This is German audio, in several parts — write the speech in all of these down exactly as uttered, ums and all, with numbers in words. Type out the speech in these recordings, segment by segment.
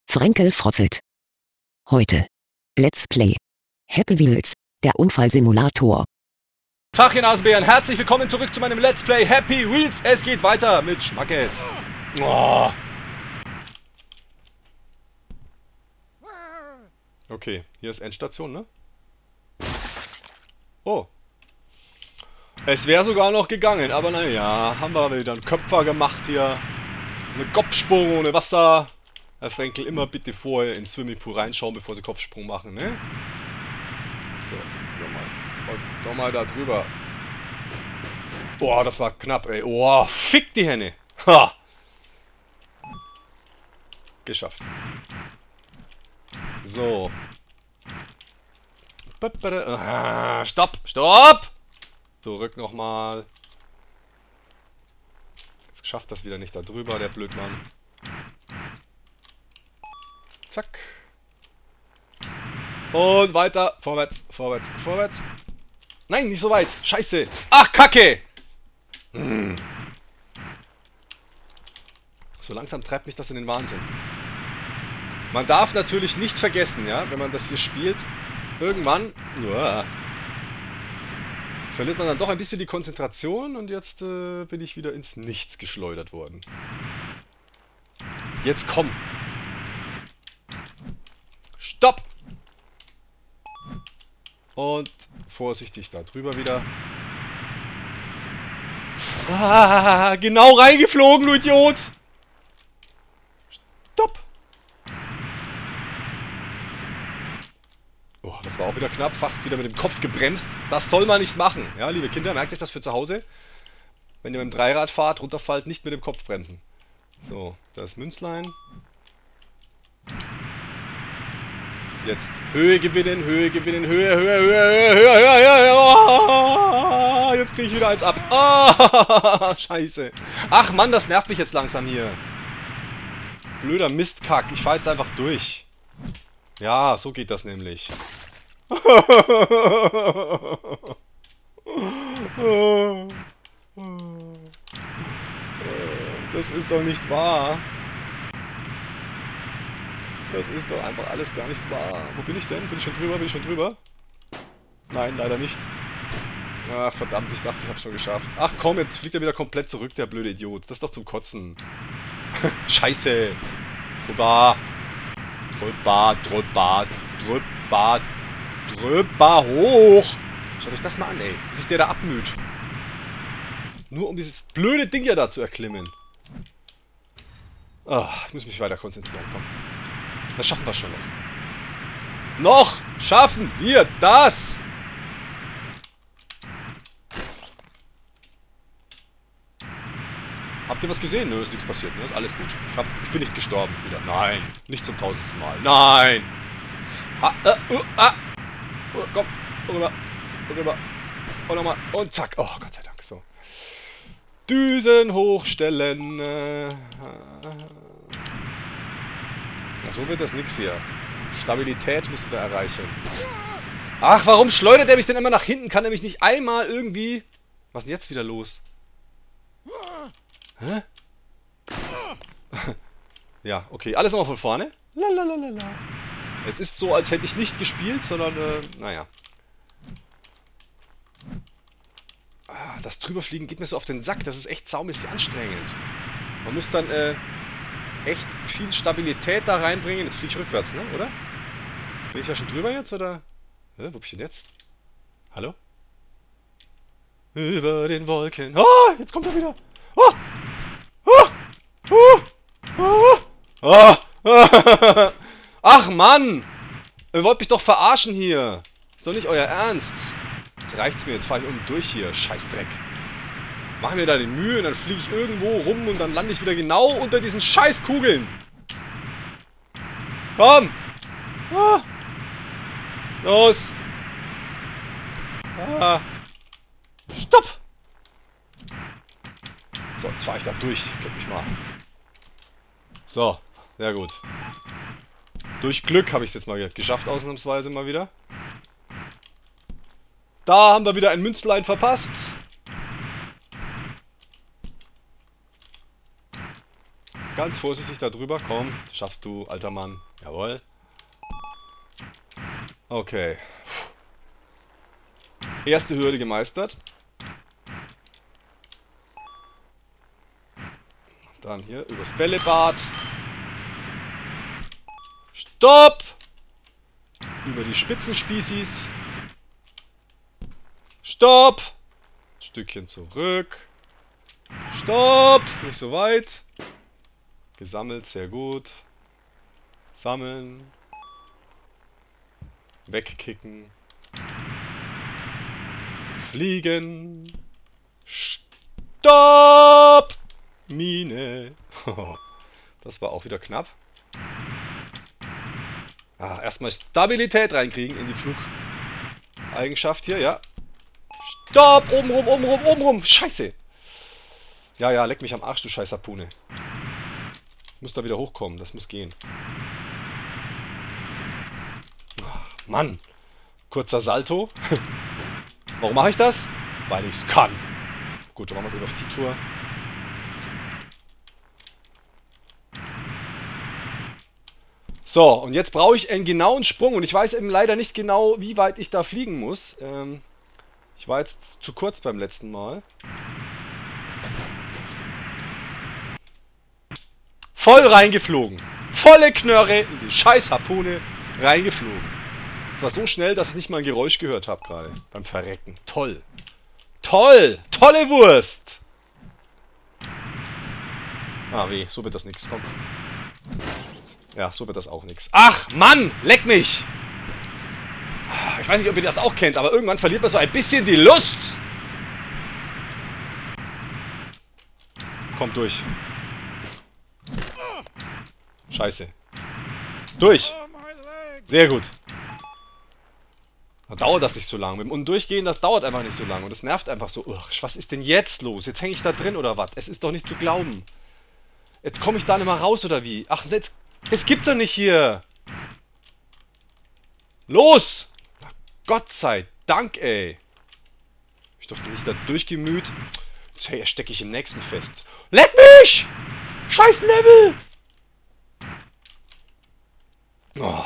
Frenkel frotzelt. Heute. Let's Play. Happy Wheels, der Unfallsimulator. Tag, ihr Nasenbären, herzlich willkommen zurück zu meinem Let's Play Happy Wheels. Es geht weiter mit Schmackes. Oh. Okay, hier ist Endstation, ne? Oh. Es wäre sogar noch gegangen, aber naja, haben wir wieder einen Köpfer gemacht hier. Eine Kopfsprung ohne Wasser. Herr Frenkel, immer bitte vorher ins Swimmingpool reinschauen, bevor Sie Kopfsprung machen, ne? So, nochmal. Und nochmal da drüber. Boah, das war knapp, ey. Oh, fick die Henne. Ha! Geschafft. So. Ah, stopp! Stopp! Zurück nochmal. Jetzt schafft das wieder nicht da drüber, der Blödmann. Zack. Und weiter. Vorwärts, vorwärts, vorwärts. Nein, nicht so weit. Scheiße. Ach, Kacke! Hm. So langsam treibt mich das in den Wahnsinn. Man darf natürlich nicht vergessen, ja, wenn man das hier spielt, irgendwann uah, verliert man dann doch ein bisschen die Konzentration und jetzt äh, bin ich wieder ins Nichts geschleudert worden. Jetzt komm! Stopp! Und vorsichtig da drüber wieder. Ah, genau reingeflogen, du Idiot! Stopp! Oh, das war auch wieder knapp, fast wieder mit dem Kopf gebremst. Das soll man nicht machen. Ja, liebe Kinder, merkt euch das für zu Hause. Wenn ihr mit dem Dreirad fahrt, runterfallt, nicht mit dem Kopf bremsen. So, das Münzlein. Jetzt Höhe gewinnen, Höhe gewinnen, Höhe, Höhe, Höhe, Höhe, Höhe, Höhe, Höhe. Oh, jetzt kriege ich wieder eins ab. Oh, scheiße. Ach Mann, das nervt mich jetzt langsam hier. Blöder Mistkack. Ich fahre jetzt einfach durch. Ja, so geht das nämlich. Das ist doch nicht wahr. Das ist doch einfach alles gar nicht wahr. Wo bin ich denn? Bin ich schon drüber? Bin ich schon drüber? Nein, leider nicht. Ach, verdammt, ich dachte, ich hab's schon geschafft. Ach komm, jetzt fliegt er wieder komplett zurück, der blöde Idiot. Das ist doch zum Kotzen. Scheiße. Drüber. Drüber, drüber, drüber, drüber, hoch. Schaut euch das mal an, ey. Wie sich der da abmüht. Nur um dieses blöde Ding ja da zu erklimmen. Ah, ich muss mich weiter konzentrieren, komm. Das schaffen wir schon noch. Noch schaffen wir das! Habt ihr was gesehen? Nö, ist nichts passiert. Ne? Ist alles gut. Ich, hab, ich bin nicht gestorben wieder. Nein. Nicht zum tausendsten Mal. Nein! Ha, äh, uh, ah. uh, komm. Rüber. Rüber. Und nochmal. Und zack. Oh, Gott sei Dank. So. Düsen hochstellen. Äh, Na, so wird das nix hier. Stabilität müssen wir erreichen. Ach, warum schleudert er mich denn immer nach hinten? Kann er mich nicht einmal irgendwie... Was ist denn jetzt wieder los? Hä? Ja, okay. Alles nochmal von vorne. Lalalala. Es ist so, als hätte ich nicht gespielt, sondern, äh, naja. Das Drüberfliegen geht mir so auf den Sack. Das ist echt saumäßig anstrengend. Man muss dann, äh, echt viel Stabilität da reinbringen. Jetzt fliege ich rückwärts, ne? Oder? Bin ich ja schon drüber jetzt, oder? Hä, wo bin ich denn jetzt? Hallo? Über den Wolken. Oh, jetzt kommt er wieder. Oh! Oh! Oh! Oh! Oh! Oh! Ach, Mann! Ihr wollt mich doch verarschen hier. Ist doch nicht euer Ernst. Jetzt reicht's mir. Jetzt fahre ich unten durch hier. Scheißdreck. Mach mir da die Mühe und dann fliege ich irgendwo rum und dann lande ich wieder genau unter diesen Scheißkugeln. Komm! Ah. Los! Ah. Stopp! So, jetzt fahre ich da durch. Kennt mich mal. So, sehr gut. Durch Glück habe ich es jetzt mal geschafft, ausnahmsweise mal wieder. Da haben wir wieder ein Münzlein verpasst. Ganz vorsichtig da drüber. Komm, schaffst du, alter Mann. Jawohl. Okay. Erste Hürde gemeistert. Dann hier übers Bällebad. Stopp! Über die Spitzenspießis. Stopp! Ein Stückchen zurück. Stopp! Nicht so weit. Gesammelt, sehr gut. Sammeln. Wegkicken. Fliegen. Stopp! Mine. Das war auch wieder knapp. Ah, erstmal Stabilität reinkriegen in die Flugeigenschaft hier, ja. Stopp! Oben rum, oben rum, oben rum. Scheiße. Ja, ja, leck mich am Arsch, du scheiß Harpune. Ich muss da wieder hochkommen, das muss gehen. Ach, Mann. Kurzer Salto. Warum mache ich das? Weil ich es kann. Gut, dann machen wir es eben auf die Tour. So, und jetzt brauche ich einen genauen Sprung. Und ich weiß eben leider nicht genau, wie weit ich da fliegen muss. Ähm, ich war jetzt zu kurz beim letzten Mal. Voll reingeflogen. Volle Knörre in die scheiß Harpune reingeflogen. Und zwar so schnell, dass ich nicht mal ein Geräusch gehört habe gerade. Beim Verrecken. Toll. Toll. Tolle Wurst. Ah, weh. So wird das nix. Komm. Ja, so wird das auch nix. Ach, Mann! Leck mich! Ich weiß nicht, ob ihr das auch kennt, aber irgendwann verliert man so ein bisschen die Lust. Kommt durch. Scheiße. Durch! Sehr gut. Da dauert das nicht so lang. Mit dem Undurchgehen, das dauert einfach nicht so lang. Und das nervt einfach so. Ugh, was ist denn jetzt los? Jetzt hänge ich da drin oder was? Es ist doch nicht zu glauben. Jetzt komme ich da nicht mal raus oder wie? Ach, jetzt... Das gibt's doch nicht hier! Los! Na, Gott sei Dank, ey! Hab ich doch nicht da durchgemüht. Jetzt hey, stecke ich im nächsten fest. Leck mich! Scheiß Level! Oh.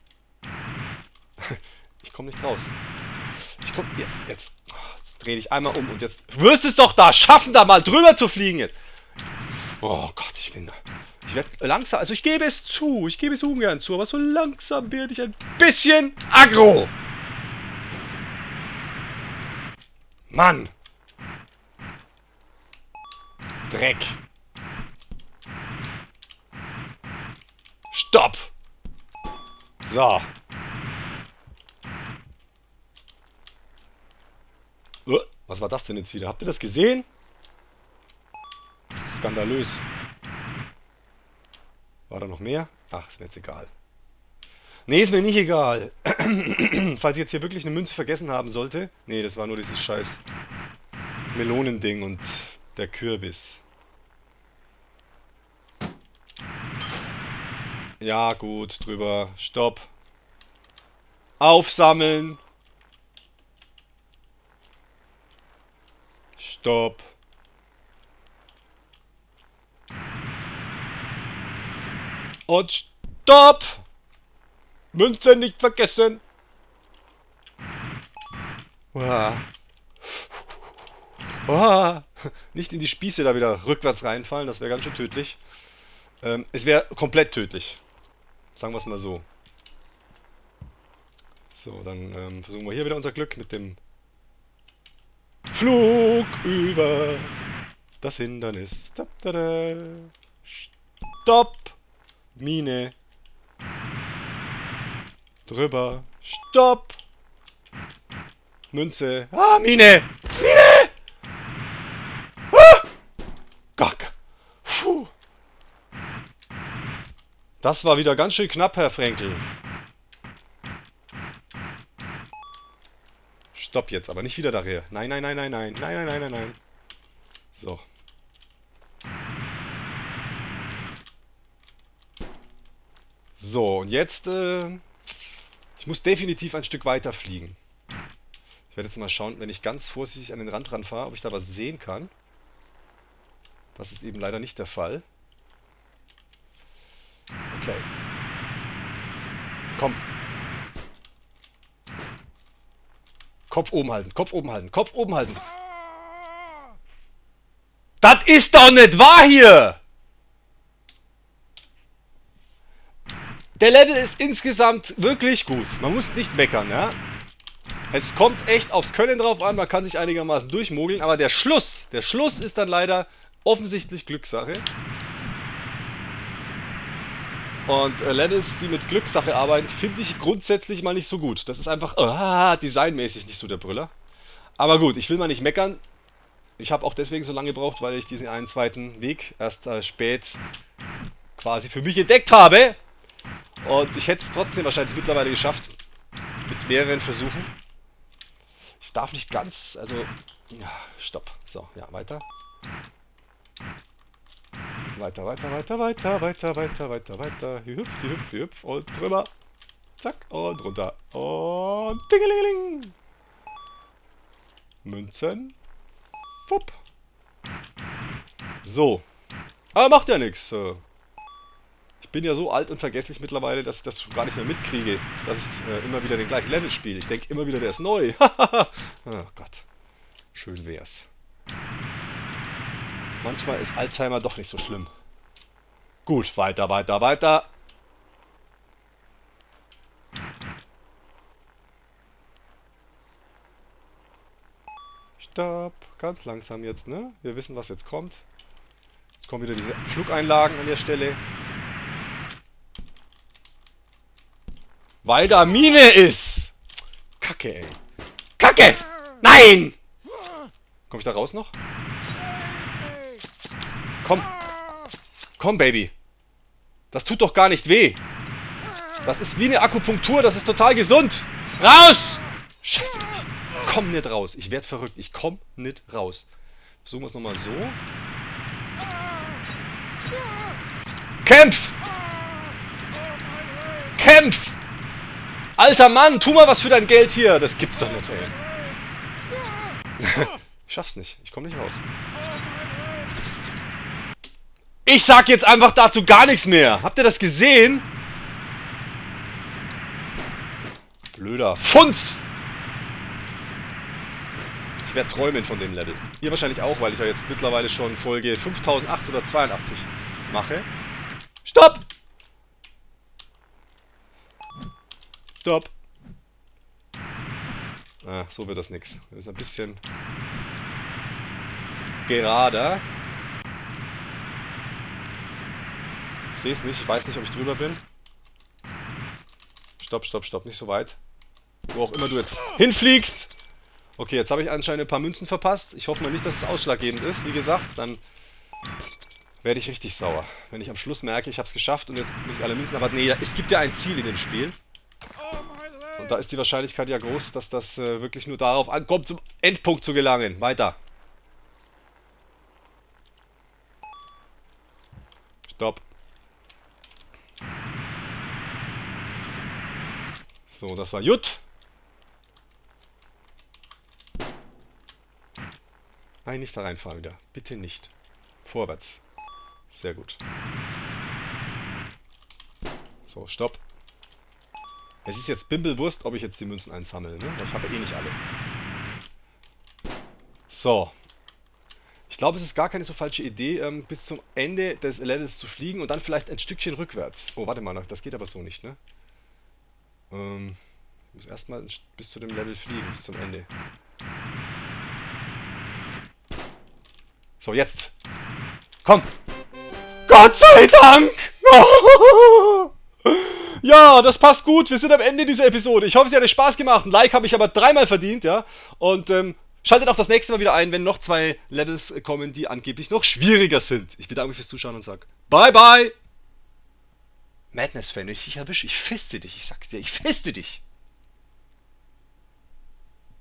Ich komme nicht raus. Ich komm. Jetzt, jetzt. Jetzt dreh dich einmal um und jetzt. Du wirst es doch da schaffen, da mal drüber zu fliegen jetzt! Oh Gott, ich bin da. Ich werde langsam, also ich gebe es zu, ich gebe es ungern zu, aber so langsam werde ich ein bisschen aggro. Mann. Dreck. Stopp. So. Uh, was war das denn jetzt wieder? Habt ihr das gesehen? Das ist skandalös. War da noch mehr? Ach, ist mir jetzt egal. Nee, ist mir nicht egal. Falls ich jetzt hier wirklich eine Münze vergessen haben sollte. Nee, das war nur dieses scheiß Melonending und der Kürbis. Ja, gut, drüber. Stopp. Aufsammeln. Stopp. Und stopp! Münze nicht vergessen! Uah. Uah. Nicht in die Spieße da wieder rückwärts reinfallen, das wäre ganz schön tödlich. Ähm, es wäre komplett tödlich. Sagen wir es mal so. So, dann ähm, versuchen wir hier wieder unser Glück mit dem Flug über das Hindernis. Stopp! Mine. Drüber. Stopp! Münze. Ah, Mine! Mine! Ah! Gack. Puh. Das war wieder ganz schön knapp, Herr Frenkel. Stopp jetzt, aber nicht wieder daher. Nein, nein, nein, nein, nein. Nein, nein, nein, nein, nein. So. So, und jetzt, äh, ich muss definitiv ein Stück weiter fliegen. Ich werde jetzt mal schauen, wenn ich ganz vorsichtig an den Rand ranfahre, ob ich da was sehen kann. Das ist eben leider nicht der Fall. Okay. Komm. Kopf oben halten, Kopf oben halten, Kopf oben halten. Das ist doch nicht wahr hier! Der Level ist insgesamt wirklich gut. Man muss nicht meckern, ja. Es kommt echt aufs Können drauf an, man kann sich einigermaßen durchmogeln, aber der Schluss, der Schluss ist dann leider offensichtlich Glückssache. Und äh, Levels, die mit Glückssache arbeiten, finde ich grundsätzlich mal nicht so gut. Das ist einfach ah, designmäßig nicht so der Brüller. Aber gut, ich will mal nicht meckern. Ich habe auch deswegen so lange gebraucht, weil ich diesen einen zweiten Weg erst äh, spät quasi für mich entdeckt habe. Und ich hätte es trotzdem wahrscheinlich mittlerweile geschafft. Mit mehreren Versuchen. Ich darf nicht ganz, also... Ja, stopp. So, ja, weiter. Weiter, weiter, weiter, weiter, weiter, weiter, weiter, weiter. Hier hüpft, hier hüpft, hier hüpft. Und drüber. Zack, und runter. Und dingelingeling. Münzen. Wupp. So. Aber macht ja nichts. Ich bin ja so alt und vergesslich mittlerweile, dass ich das schon gar nicht mehr mitkriege, dass ich äh, immer wieder den gleichen Level spiele. Ich denke immer wieder, der ist neu. Oh Gott. Schön wär's. Manchmal ist Alzheimer doch nicht so schlimm. Gut, weiter, weiter, weiter. Stopp. Ganz langsam jetzt, ne? Wir wissen, was jetzt kommt. Jetzt kommen wieder diese Flugeinlagen an der Stelle. Weil da Mine ist! Kacke, ey. Kacke! Nein! Komm ich da raus noch? Komm. Komm, Baby. Das tut doch gar nicht weh. Das ist wie eine Akupunktur, das ist total gesund. Raus! Scheiße, ich komm nicht raus. Ich werd verrückt. Ich komm nicht raus. Versuchen wir es nochmal so. Kämpf! Kämpf! Alter Mann, tu mal was für dein Geld hier. Das gibt's doch nicht, ey. Ich schaff's nicht. Ich komm nicht raus. Ich sag jetzt einfach dazu gar nichts mehr. Habt ihr das gesehen? Blöder Funz! Ich werde träumen von dem Level. Ihr wahrscheinlich auch, weil ich ja jetzt mittlerweile schon Folge fünftausendachthundertzweiundachtzig mache. Stopp! Stopp! Ah, so wird das nix. Das ist ein bisschen gerader. Ich sehe es nicht, ich weiß nicht, ob ich drüber bin. Stopp, stopp, stopp, nicht so weit. Wo auch immer du jetzt hinfliegst. Okay, jetzt habe ich anscheinend ein paar Münzen verpasst. Ich hoffe mal nicht, dass es ausschlaggebend ist. Wie gesagt, dann werde ich richtig sauer. Wenn ich am Schluss merke, ich habe es geschafft und jetzt muss ich alle Münzen... Aber nee, es gibt ja ein Ziel in dem Spiel. Und da ist die Wahrscheinlichkeit ja groß, dass das äh, wirklich nur darauf ankommt, zum Endpunkt zu gelangen. Weiter. Stopp. So, das war Jut. Nein, nicht da reinfahren wieder. Bitte nicht. Vorwärts. Sehr gut. So, stopp. Es ist jetzt Bimbelwurst, ob ich jetzt die Münzen einsammle, ne? Ich habe ja eh nicht alle. So. Ich glaube, es ist gar keine so falsche Idee, ähm, bis zum Ende des Levels zu fliegen und dann vielleicht ein Stückchen rückwärts. Oh, warte mal, das geht aber so nicht, ne? Ähm, ich muss erstmal bis zu dem Level fliegen, bis zum Ende. So, jetzt. Komm. Gott sei Dank! Ja, das passt gut. Wir sind am Ende dieser Episode. Ich hoffe, sie hat euch Spaß gemacht. Ein Like habe ich aber dreimal verdient, ja. Und ähm, schaltet auch das nächste Mal wieder ein, wenn noch zwei Levels kommen, die angeblich noch schwieriger sind. Ich bedanke mich fürs Zuschauen und sage bye bye. Madness-Fan, wenn ich dich erwische, ich feste dich. Ich sag's dir, ich feste dich.